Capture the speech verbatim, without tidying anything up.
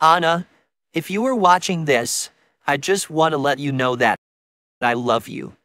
Anna, if you are watching this, I just want to let you know that I love you.